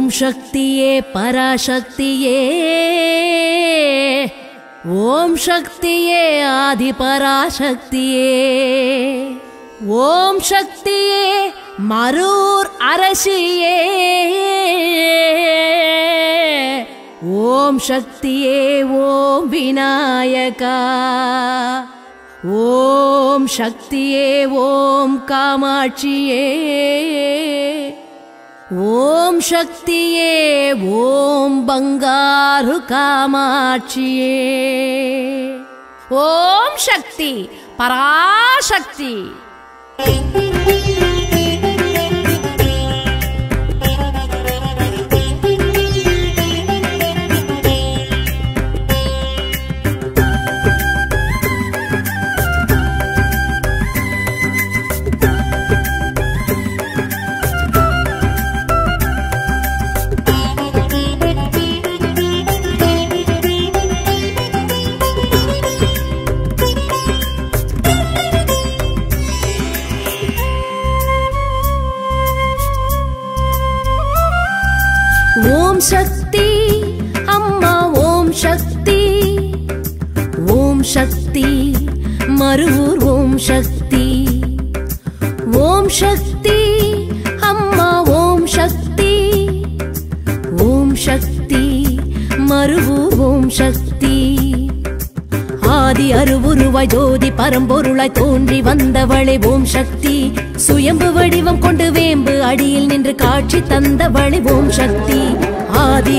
ஓம் சக்தியே பராசக்தியே, ஓம் சக்தியே ஆதி பராசக்தியே, ஓம் சக்தியே மரூர் அரசியே, ஓம் சக்தியே ஓம் விநாயகா, ஓம் சக்தியே ஓம் காமாட்சியே, ஓம் சக்தியே ஓம் பங்காரு காமாட்சியே. ஓம் சக்தி பராசக்தி. ஓம் சக்தி அம்மா ஓம் சக்தி, ஓம் சக்தி மருவூர் ஓம் சக்தி, ஓம் சக்தி அம்மா ஓம் சக்தி, ஓம் சக்தி மருவூர் ஓம் சக்தி. ஆதி அருவுருவாய் ஜோதி பரம்பொருளாய் தோன்றி வந்தவளே ஓம் சக்தி, சுயம்பு வடிவம் கொண்டு வேம்பு அடியில் நின்று காட்சி தந்தவளே ஓம் சக்தி. ஆதி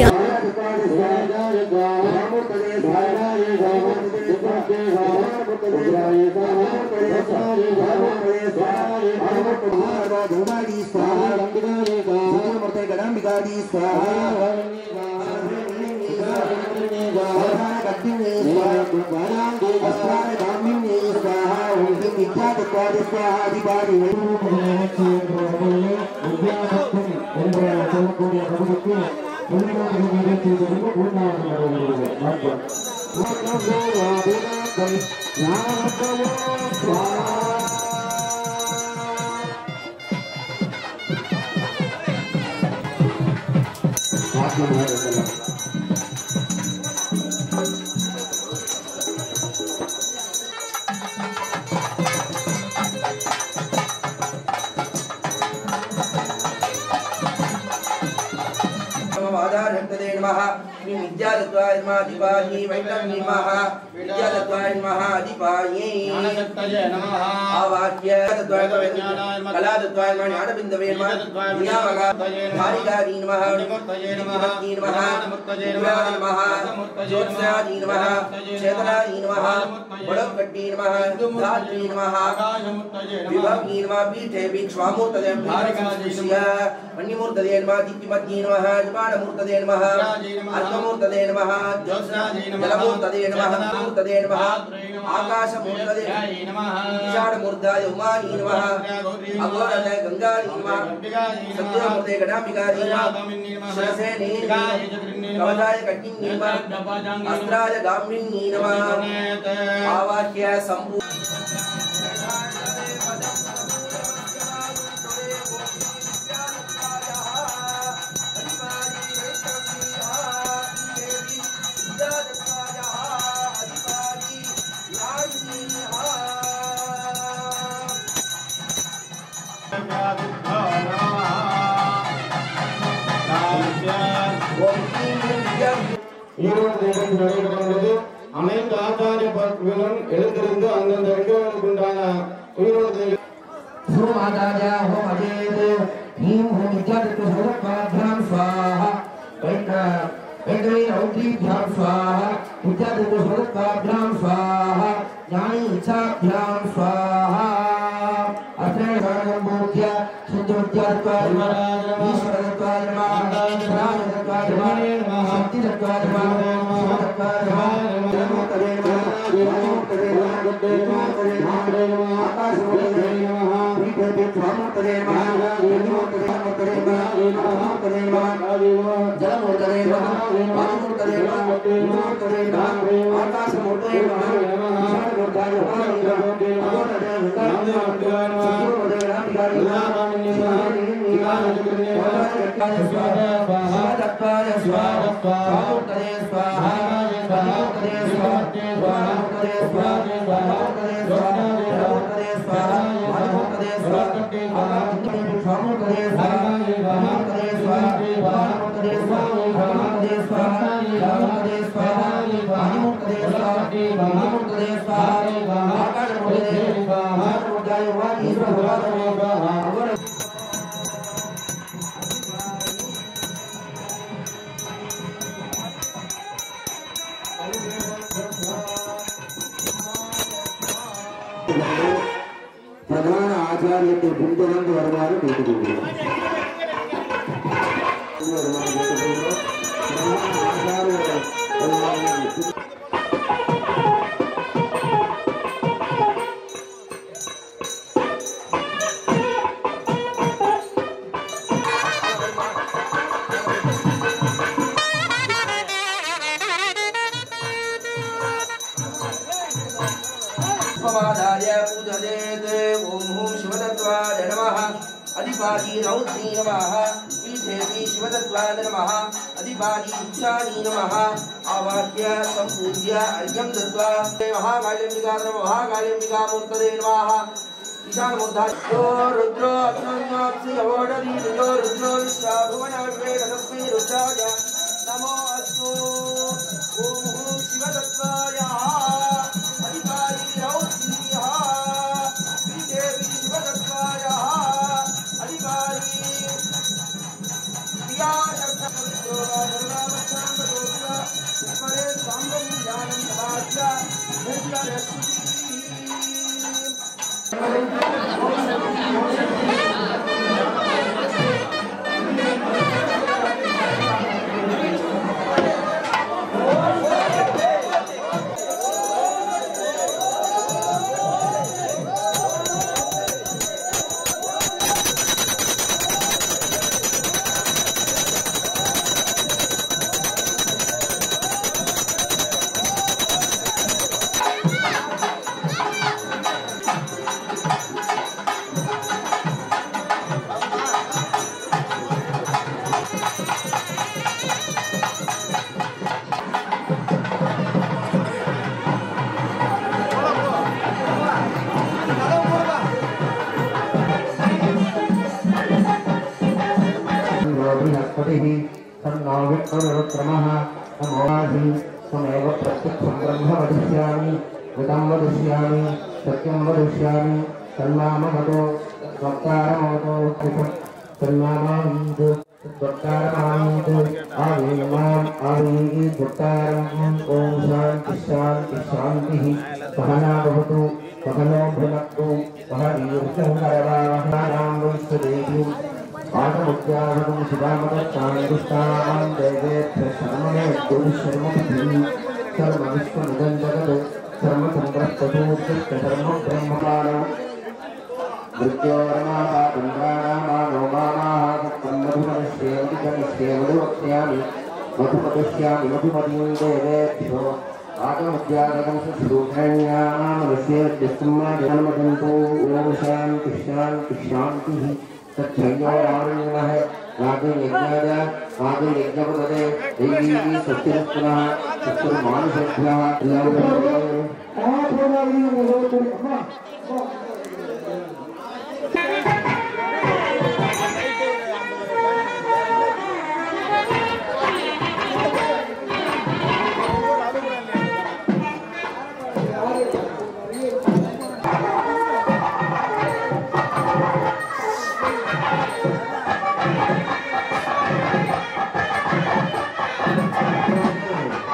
विद्यादत्वाय नमः अधिपायि वैष्णवी नमः विद्यादत्वाय नमः अधिपायि ज्ञानदत्ताय नमः आवाक्यदत्वाय नमः कलादत्वाय नमः ज्ञानबिन्दवे नमः नियामकाय नमः धारिकाय नमः निमुक्ताय नमः निमुक्ताय नमः ज्योत्स्नाय नमः चेतनाय नमः बड़कट्टी नमः धात्री नमः विभवनी नमः पीठे वीक्ष्वामूर्तये धारिकाय मन्यमूर्तये नमः दीप्तिमती नमः ज्ञानमूर्तये नमः अर्कमूर्तये नमः जलमूर्तये नमः मूर्तये नमः आकाशमूर्तये नमः ईशानमूर्ताय उमायै नमः अघोरतये गंगायै नमः सत्यमूर्तये गणाम्बिकायै नमः शिरसेने कवचाय कटिन्ये नमः अस्त्राय गाम्भिन्ये नमः आवाक्य संपूर्ण அனைத்து ஆச்சாரிய பக்தர்களும் எழுந்திருந்து அந்தந்த இடங்களுக்கு உண்டான உயிரோடு ஓம் ஆச்சாரியா ஓம் அஜேதே ஹீம் ஓம் வித்யாதத்வ சர்வபாத்யாம் ஸ்வாஹா வைகை ரௌத்ரிப்யாம் ஸ்வாஹா வித்யாதத்வ சர்வபாத்யாம் ஸ்வாஹா ஞானி இச்சாப்யாம் ஸ்வாஹா அஸ்ரேண சரணம்பூத்ய சுத்தவித்யாதத்வாய நமः ஈஸ்வரதத்வாய நமः சராஜதத்வாய நமः சக்திதத்வாய நமः Swada स्वाहात्वाय स्वाहा स्वाहामुक्तये स्वाहा स्वाहामुक्तये स्वाहा स्वाहामुक्तये स्वाहा स्वाहामुक्तये स्वाहा स्वाहामुक्तये स्वाहा स्वाहामुक्तये स्वाहा स्वाहामुक्तये स्वाहा स्वाहामुक्तये स्वाहा स्वाहामुक्तये स्वाहा स्वाहामुक्तये स्वाहा स्वाहामुक्तये स्वाहा स्वाहामुक्तये स्वाहा आकाशमुक्तये स्वाहा मुक्ताय वा ईश्वर भगवान ప్రధాన ఆచార్యులకు గుంటనందు వరవారు పెట్టుకుంటున్నారు. अधिपादी रौद्री नमः पीठेति शिवतत्वाय नमः अधिपादी इच्छानी नमः आवाह्य संपूज्य अर्घ्यं दत्वा महाकाल्यंबिका नमः महाकाल्यंबिका मूर्तये नमः ईशान मुद्धायो रुद्रो अग्नोत्सि अवोडति रुद्रो रुद्रो विश्वाभुवनाश्वे तस्मै रुद्राय नमो अस्तु ओम शिवतत्वाय अधिपादी रौद्री पीठेति शिवतत्वाय तन्नाविक्रमः नमोऽसि त्वमेव प्रत्यक्षं ब्रह्म वदिष्यामि वेदं वदिष्यामि सत्यं वदिष्यामि तन्नामवतो वक्तारमवतो तन्नामावीद वक्तारमावीद आवीमाम् आवीद वक्तारम् ॐ शान्ति शान्ति शान्तिः सहना भवतु सहनो भुनक्तु सह वीर्यङ्करवाहनानां वैश्वदेवी आत्मोद्यानं शिवामदत्तां देवेभ्यः शर्मणे गुरुशर्मभिः सर्वविश्वमिदं जगत् सर्वसम्प्रस्तुतोऽस्ति ब्रह्मपाणौ मृत्योरमापादुन्द्राणामानो मामाः मधुमनुष्येवति कनिष्येवति मधुपदिष्यामि मधुमतीं देवेभ्यो आत्मोद्यानं शुश्रूषण्यामनुष्येभ्यस्तम्माजन्मजन्तु ॐ शान्ति शान्ति शान्तिः सत्संयोरामणिनः नागयज्ञाय नागयज्ञपदे दैवी सत्यरत्नः सत्यमानुषभ्यः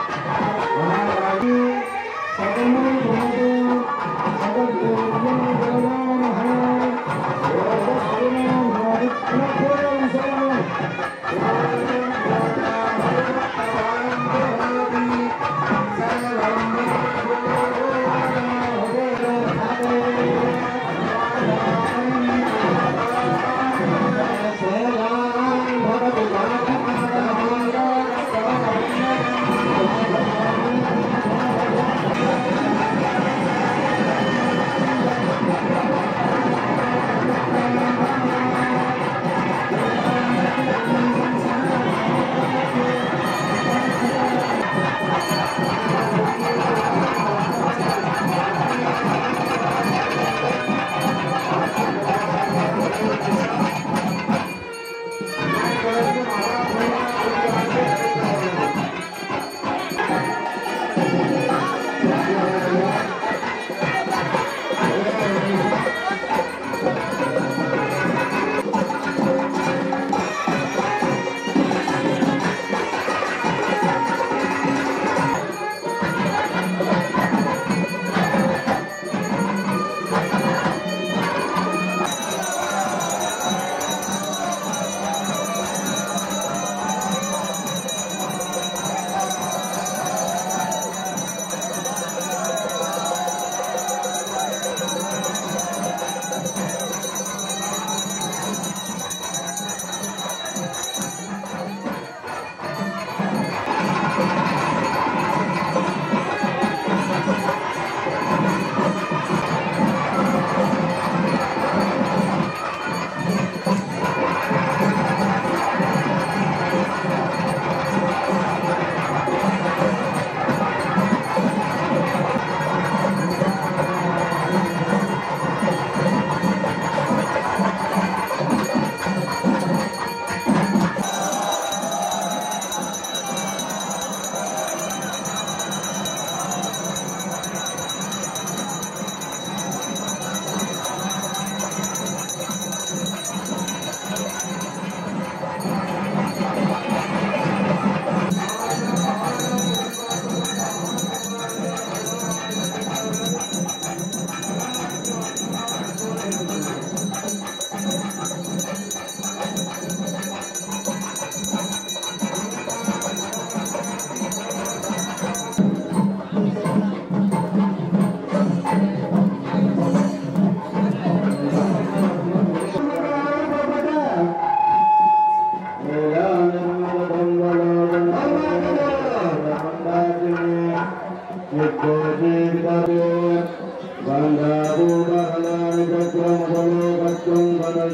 Thank you.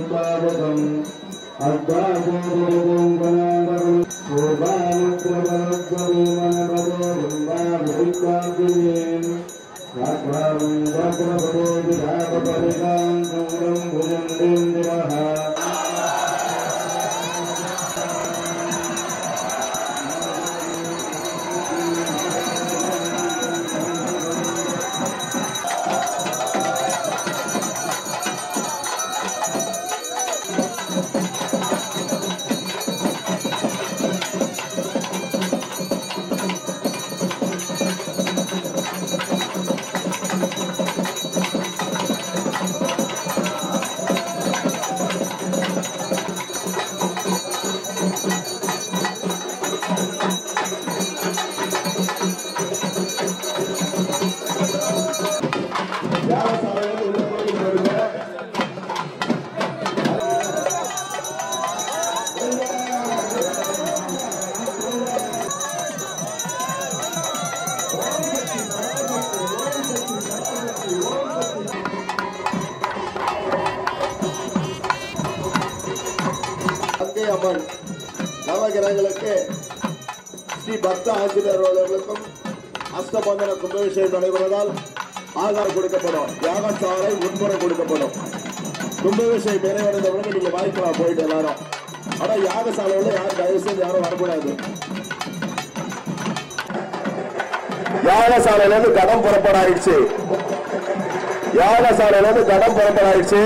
பாவகம் அத்தாஜோதிரதம் கணாந்தரம் சோபானுக்கிரமணத்வமி மனபதோரும் பாவசிக்காக்கினேன் சாத்வாரும் வக்ரபதோ விதாபபரிகாம் சூரம் புஜந்தேந்திரஹ அம்மன் நவகிரகங்களுக்கு ஸ்ரீ பக்த ஆசிரியர்களுக்கும் அஷ்டபந்தன கும்பாபிஷேகம் நடைபெறுவதால் ஆகாரம் கொடுக்கப்படும், யாகசாலை உட்புறம் கொடுக்கப்படும். கும்பாபிஷேகம் நிறைவடைந்த பிறகு நீங்க வாய்க்கலாம் போயிட்டு எல்லாரும். ஆனா யாகசாலையோட யாரும் தயவு செய்து யாரும் வரக்கூடாது. யாகசாலையில இருந்து கடம் புறப்படாயிடுச்சு. யாகசாலையில இருந்து கடம் புறப்படாயிடுச்சு.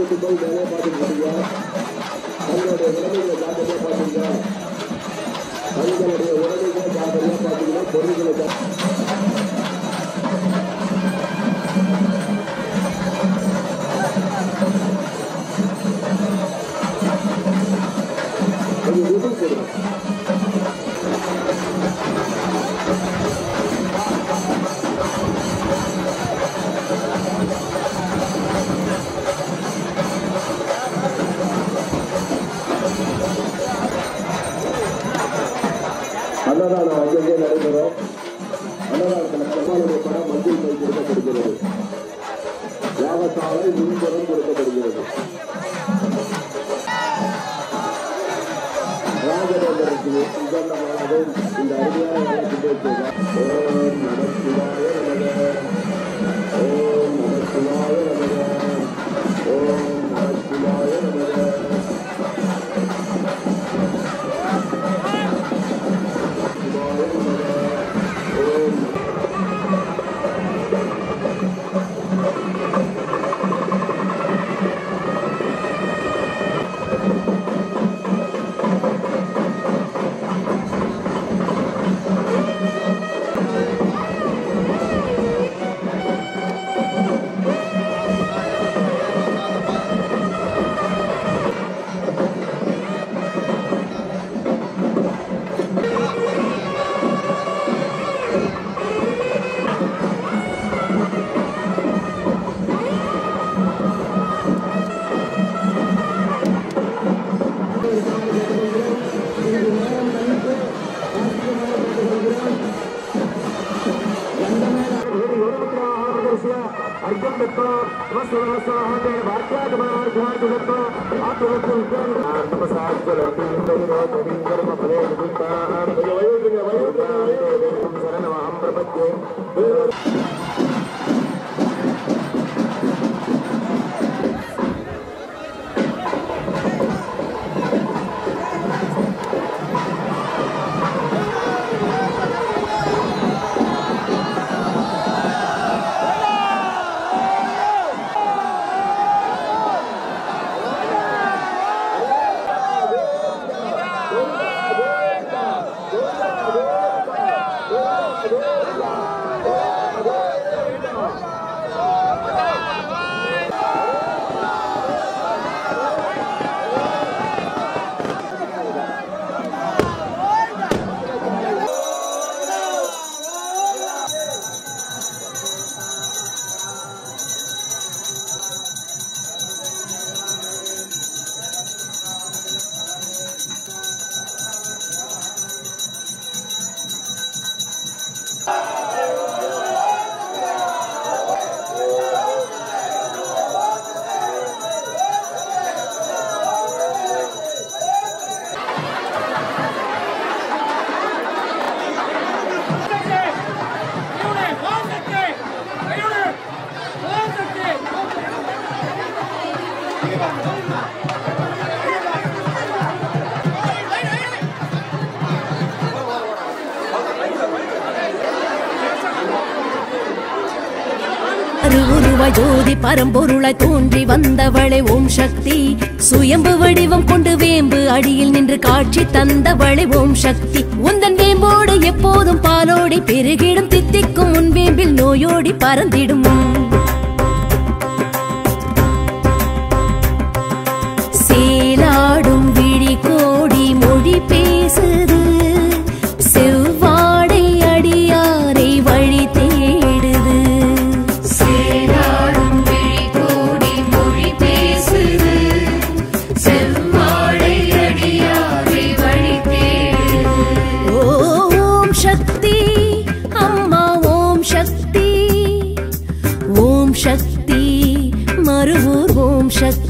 வீட்டுக்கு போய் வேலையை பார்த்துட்டு போறீங்க. தங்களுடைய உடமைகளை ஜாக்கிரதையா பார்த்துங்க. தங்களுடைய உடமைகளை ஜாக்கிரதையா பார்த்துங்க. பொருள்களை கொஞ்சம் வீட்டுக்கு போடுங்க. அன்னதானம் அங்கங்கே நடைபெறும். அன்னதானத்தில் பெருமாளுடைய படம் மஞ்சள் பை கொடுக்கப்படுகிறது. யாகசாலை முன்புறம் கொடுக்கப்படுகிறது. ராஜதேவருக்கு உகந்தமானது இந்த அருமையான வழக்கு. ஓம் நமச்சிவாய நமக. ஓம் நமச்சிவாய நமக. ஓம் நமச்சிவாய நமக. ஜோதி பரம்பொருளாய் தோன்றி வந்தவளே ஓம் சக்தி. சுயம்பு வடிவம் கொண்டு வேம்பு அடியில் நின்று காட்சி தந்தவளே ஓம் சக்தி. உந்தன் வேம்போடு எப்போதும் பாலோடி பெருகிடும் தித்திக்கும் உன் வேம்பில் நோயோடி பறந்திடும். சேலாடும் விழி கோடி மொழி பேசுது. செவ்வாடை அடியாரை வழி தேடுது. சேலாடும் விழி கோடி மொழி பேசுது. செவ்வாடை அடியாரை வழி தேடுது. ஓம் சக்தி அம்மா ஓம் சக்தி. ஓம் சக்தி மருவூர் ஓம் சக்தி.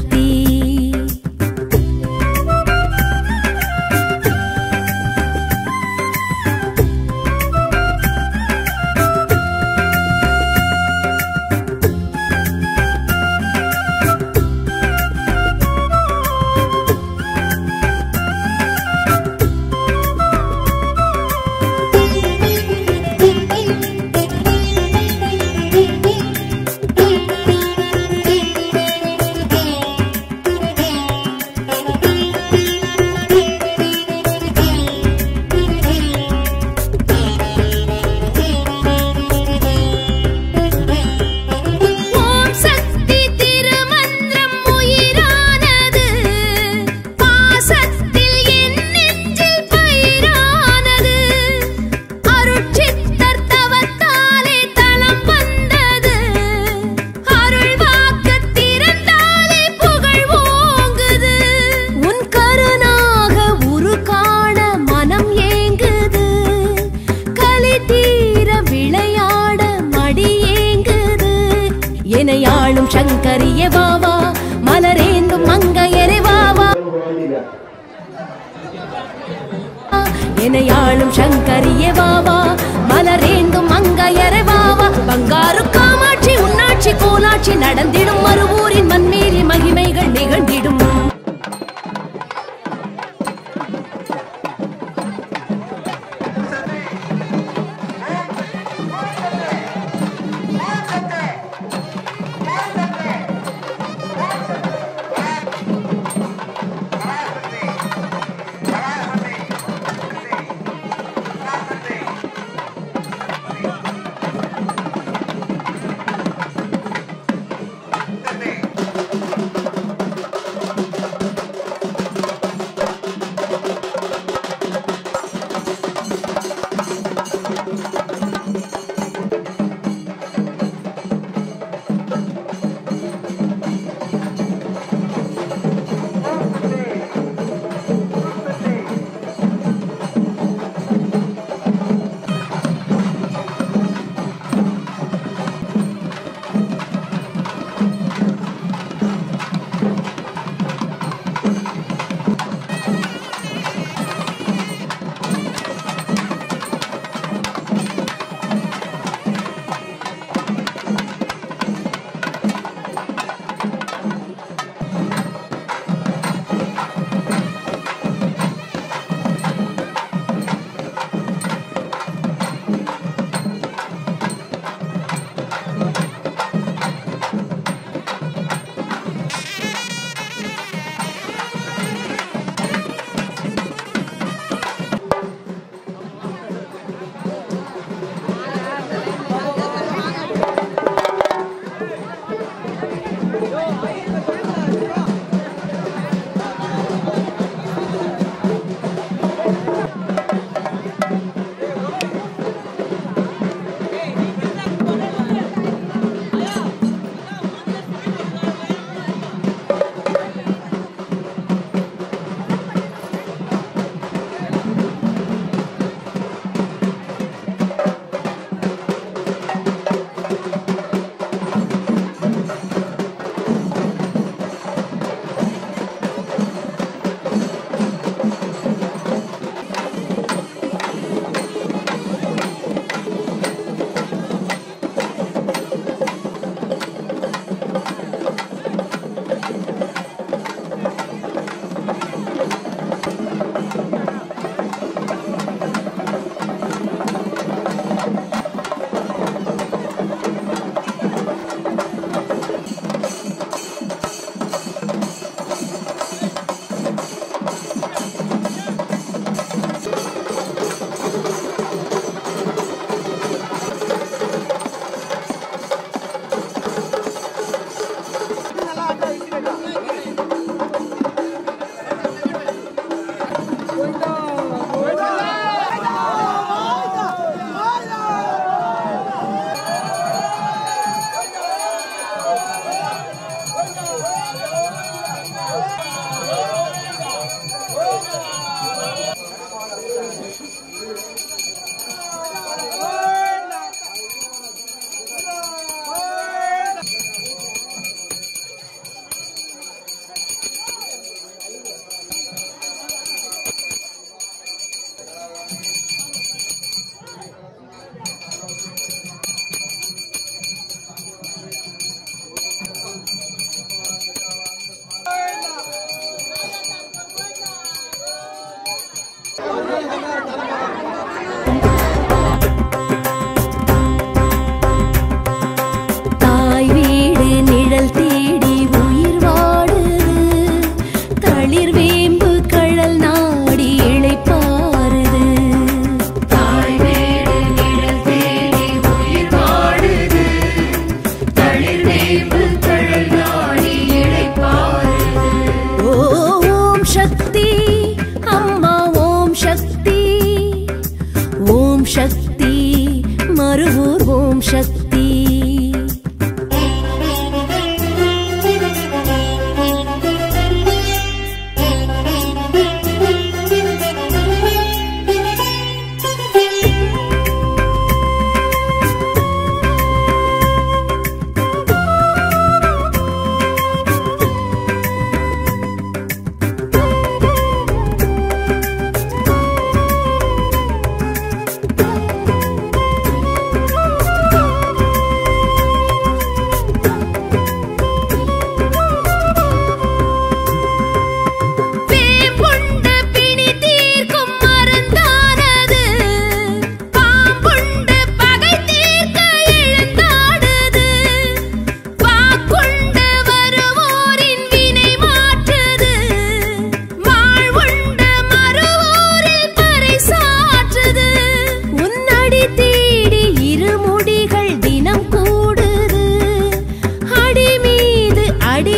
எனையாளும் சங்கரிய வாவா மலரேந்தும் மங்கையரை வாவா எனையாளும் சங்கரிய வாவா மலரேந்தும் மங்கையரை வாவா பங்காரு காமாட்சி உன்னாட்சி கோலாட்சி நடந்திடும் மறுவூரின் மண்மீறி மகிமைகள் நிகழ்ந்திடும் Sunday.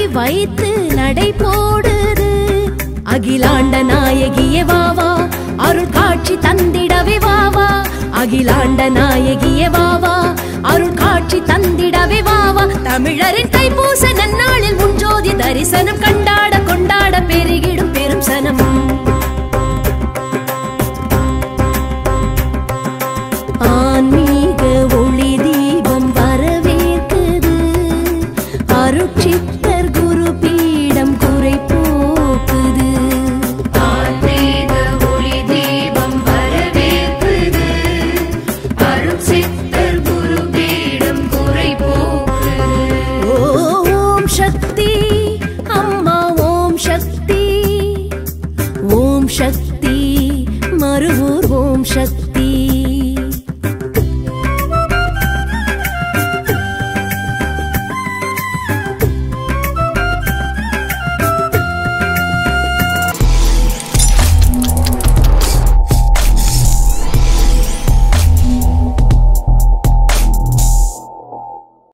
வைத்து நடை போடுது. அகிலாண்ட நாயகியே வாவா, அருள் காட்சி தந்திடவே வாவா. அகிலாண்ட நாயகியே வாவா, அருள் காட்சி தந்திடவே வாவா. தமிழரின் தைப்பூச நன்னாளில் முன்ஜோதி தரிசனம் கண்டாட கொண்டாட பெருகிடும் பெரும் சனம். ஆன்மீக ஒளி தீபம் வரவேற்குது. அருட்சித்தர் குரு பீடம் குறை போக்குது. ஆன்மீக ஒளி தீபம் வரவேற்குது. அருட்சித்தர் குரு பீடம் குறை போக்குது. ஓம் சக்தி அம்மா, ஓம் சக்தி, ஓம் சக்தி மருவூர் ஓம் சக்தி.